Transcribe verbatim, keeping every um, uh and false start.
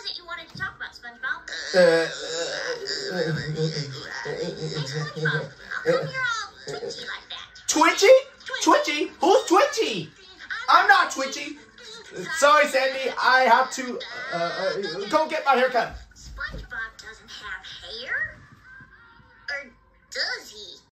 was it you wanted to talk about, SpongeBob? Uh, Hey, SpongeBob, how come you're all twitchy like that? Twitchy? Twitchy? Who's Twitchy? I'm not Twitchy. Sorry, Sandy. I have to uh, uh, go get my haircut. SpongeBob doesn't have hair. Or does he?